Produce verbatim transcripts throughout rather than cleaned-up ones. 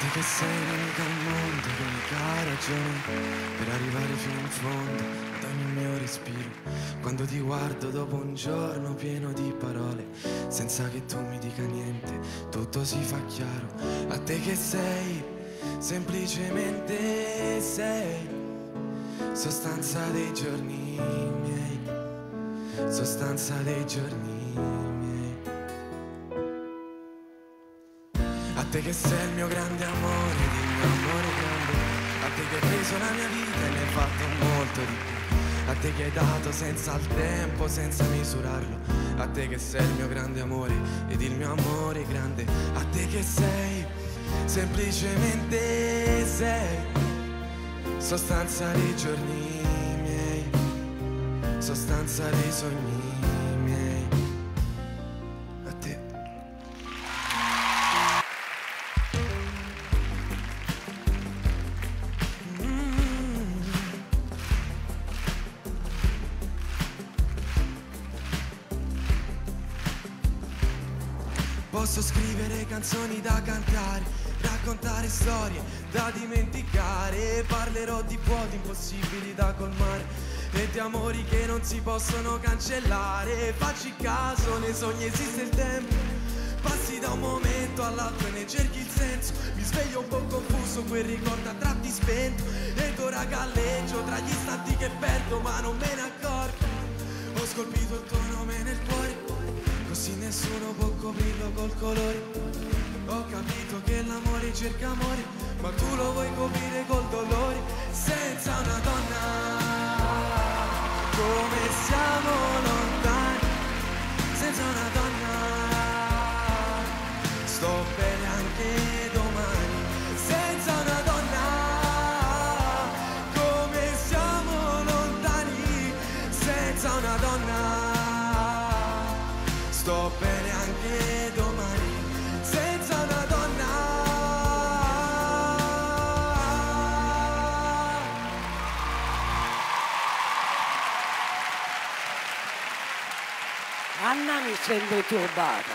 te che sei l'unica al mondo, l'unica ragione per arrivare fino in fondo ad ogni mio respiro. Quando ti guardo dopo un giorno pieno di parole, senza che tu mi dica niente, tutto si fa chiaro. A te che sei, semplicemente sei sostanza dei giorni miei, sostanza dei giorni miei. A te che sei il mio grande amore, il mio amore grande, a te che hai preso la mia vita e ne hai fatto molto di più, a te che hai dato senza il tempo, senza misurarlo, a te che sei il mio grande amore ed il mio amore grande, a te che sei, semplicemente sei sostanza dei giorni miei, sostanza dei sogni miei. A te. Mm. Posso scrivere canzoni da cantare, raccontare storie da dimenticare, parlerò di vuoti impossibili da colmare e di amori che non si possono cancellare. Facci caso, nei sogni esiste il tempo, passi da un momento all'altro e ne cerchi il senso. Mi sveglio un po' confuso, quel ricordo a tratti spento, ed ora galleggio tra gli istanti che perdo ma non me ne accorgo. Ho scolpito il tuo nome nel cuore, così nessuno può coprirlo col colore. Ho capito che l'amore cerca amore, ma tu lo vuoi coprire col dolore. Senza una donna, come siamo lontani. Senza una donna, sto bene anche domani. Senza una donna, come siamo lontani. Senza una donna, sto bene anche domani. Senza una donna. Anna, mi sento turbata.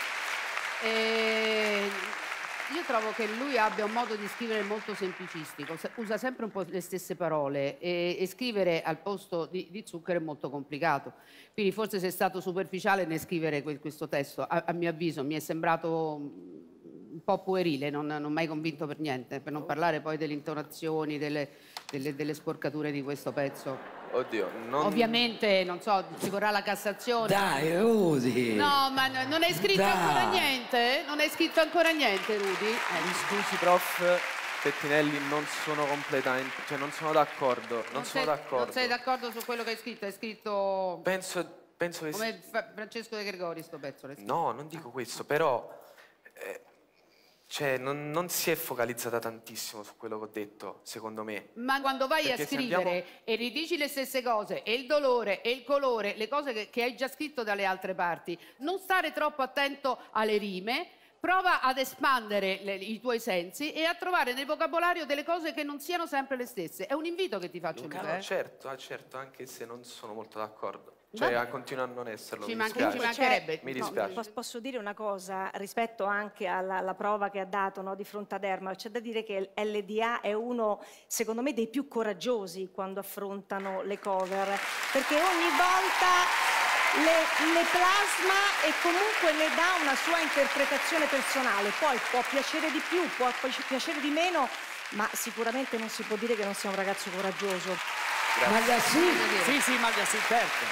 Eh, io trovo che lui abbia un modo di scrivere molto semplicistico, se- usa sempre un po' le stesse parole e, e scrivere al posto di, di zucchero è molto complicato. Quindi forse sei stato superficiale nel scrivere que- questo testo, a, a mio avviso mi è sembrato un po' puerile, non, non mai convinto per niente, per non parlare poi delle intonazioni, delle, delle, delle sporcature di questo pezzo. Oddio, non... Ovviamente, non so, ci vorrà la Cassazione. Dai, Rudy! No, ma n- non hai scritto Dai. ancora niente? Non hai scritto ancora niente, Rudy? Eh, Mi scusi, prof Pettinelli, non sono completamente... cioè non sono d'accordo, non, non sono sei- d'accordo. Non sei d'accordo su quello che hai scritto? Hai scritto Penso, penso che... come Fra- Francesco De Gregori sto pezzo. l'hai scritto. No, non dico questo, però... eh, cioè, non, non si è focalizzata tantissimo su quello che ho detto, secondo me. Ma quando vai Perché a se scrivere andiamo- e ridici le stesse cose, e il dolore, e il colore, le cose che, che hai già scritto dalle altre parti, non stare troppo attento alle rime, prova ad espandere le- i tuoi sensi e a trovare nel vocabolario delle cose che non siano sempre le stesse. È un invito che ti faccio, No, Luca, eh? certo, ah, certo, anche se non sono molto d'accordo. Cioè, Vabbè. continua a non esserlo, Ci mi manca- dispiace. ci mancherebbe. Mi No, dispiace. Pos- Posso dire una cosa rispetto anche alla, alla prova che ha dato, no, di fronte ad Ermal? C'è da dire che L D A è uno, secondo me, dei più coraggiosi quando affrontano le cover, perché ogni volta le, le plasma e comunque ne dà una sua interpretazione personale. Poi può piacere di più, può pi- piacere di meno, ma sicuramente non si può dire che non sia un ragazzo coraggioso. Maglia sì! Sì, sì, Maglia, sì, certo.